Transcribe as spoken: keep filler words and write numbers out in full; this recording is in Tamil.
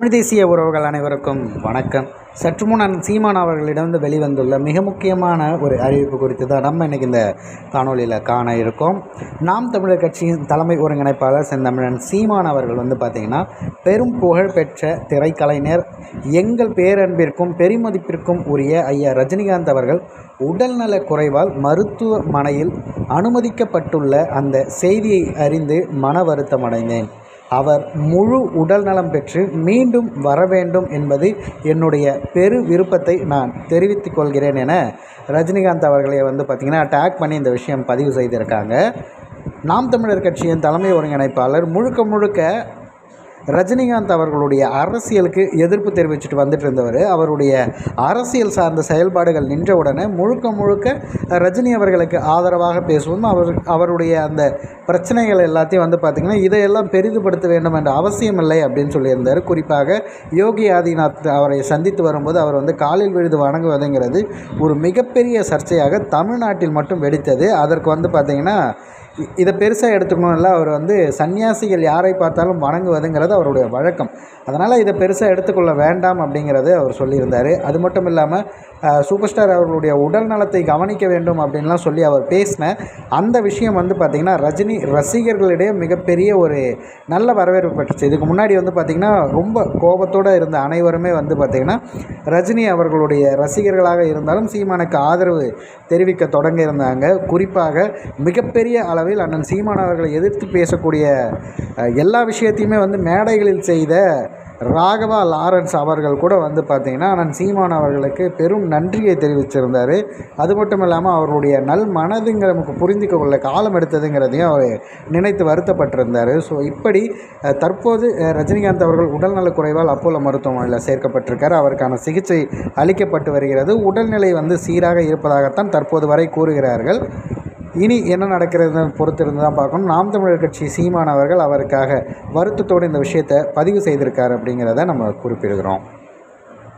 தமிழ் தேசிய உறவுகள் அனைவருக்கும் வணக்கம். சற்று முன் நான் சீமான் அவர்களிடம் வெளிவந்துள்ள மிக முக்கியமான ஒரு அறிவிப்பு குறித்து தான் நம்ம இன்றைக்கி இந்த காணொலியில் காண இருக்கோம். நாம் தமிழர் கட்சியின் தலைமை ஒருங்கிணைப்பாளர் செந்தமிழன் சீமான் அவர்கள் வந்து பார்த்திங்கன்னா பெரும் புகழ்பெற்ற திரைக்கலைஞர், எங்கள் பேரன்பிற்கும் பெருமதிப்பிற்கும் உரிய ஐயா ரஜினிகாந்த் அவர்கள் உடல்நல குறைவால் மருத்துவமனையில் அனுமதிக்கப்பட்டுள்ள அந்த செய்தியை அறிந்து மன வருத்தம் அடைந்தேன். அவர் முழு உடல் நலம் பெற்று மீண்டும் வர வேண்டும் என்பது என்னுடைய பெரு விருப்பத்தை நான் தெரிவித்துக் கொள்கிறேன் என ரஜினிகாந்த் அவர்களை வந்து பார்த்திங்கன்னா டேக் பண்ணி இந்த விஷயம் பதிவு செய்திருக்காங்க. நாம் தமிழர் கட்சியின் தலைமை ஒருங்கிணைப்பாளர் முழுக்க முழுக்க ரஜினிகாந்த் அவர்களுடைய அரசியலுக்கு எதிர்ப்பு தெரிவிச்சுட்டு வந்துட்டு இருந்தவர். அவருடைய அரசியல் சார்ந்த செயல்பாடுகள் நின்றவுடனே முழுக்க முழுக்க ரஜினி அவர்களுக்கு ஆதரவாக பேசுவோம். அவர் அவருடைய அந்த பிரச்சனைகள் எல்லாத்தையும் வந்து பார்த்திங்கன்னா இதையெல்லாம் பெரிதுபடுத்த வேண்டும் என்ற அவசியம் இல்லை அப்படின்னு சொல்லியிருந்தார். குறிப்பாக யோகி ஆதித்யநாத் அவரை சந்தித்து வரும்போது அவர் வந்து காலில் விழுது வணங்குவதுங்கிறது ஒரு மிகப்பெரிய சர்ச்சையாக தமிழ்நாட்டில் மட்டும் வெடித்தது. அதற்கு வந்து பார்த்திங்கன்னா இதை பெருசாக எடுத்துக்கணும் இல்லை, அவர் வந்து சன்னியாசிகள் யாரை பார்த்தாலும் வணங்குவதுங்கிறது அவருடைய வழக்கம். அதனால் இதை பெருசாக எடுத்துக்கொள்ள வேண்டாம் அப்படிங்கிறது அவர் சொல்லியிருந்தார். அது மட்டும் இல்லாமல் சூப்பர் ஸ்டார் அவர்களுடைய உடல் நலத்தை கவனிக்க வேண்டும் அப்படின்லாம் சொல்லி அவர் பேசின அந்த விஷயம் வந்து பார்த்திங்கன்னா ரஜினி ரசிகர்களிடையே மிகப்பெரிய ஒரு நல்ல வரவேற்பு பெற்றுச்சு. இதுக்கு முன்னாடி வந்து பார்த்திங்கன்னா ரொம்ப கோபத்தோடு இருந்த அனைவருமே வந்து பார்த்திங்கன்னா ரஜினி அவர்களுடைய ரசிகர்களாக இருந்தாலும் சீமானுக்கு ஆதரவு தெரிவிக்க தொடங்க இருந்தாங்க. குறிப்பாக மிகப்பெரிய அளவில் அண்ணன் சீமான் அவர்களை எதிர்த்து பேசக்கூடிய எல்லா விஷயத்தையுமே வந்து மேடைகளில் செய்த ராகவா லாரன்ஸ் அவர்கள் கூட வந்து பார்த்திங்கன்னா அண்ணன் சீமான் அவர்களுக்கு பெரும் நன்றியை தெரிவிச்சிருந்தார். அது மட்டும் இல்லாமல் அவருடைய நல் மனதுங்கிற நமக்கு புரிந்து கொள்ள காலம் எடுத்ததுங்கிறதையும் அவர் நினைத்து வருத்தப்பட்டிருந்தார். ஸோ இப்படி தற்போது ரஜினிகாந்த் அவர்கள் உடல்நலக் குறைவால் அப்போலோ மருத்துவமனையில் சேர்க்கப்பட்டிருக்கார். அவருக்கான சிகிச்சை அளிக்கப்பட்டு வருகிறது. உடல்நிலை வந்து சீராக இருப்பதாகத்தான் தற்போது வரை கூறுகிறார்கள். இனி என்ன நடக்கிறதுன்னு பொறுத்திருந்து தான் பார்க்கணும். நாம் தமிழர் கட்சி சீமான் அவர்கள் அவருக்காக வருத்தத்தோடு இந்த விஷயத்தை பதிவு செய்திருக்கார் அப்படிங்கிறத நம்ம குறிப்பிடுகிறோம்.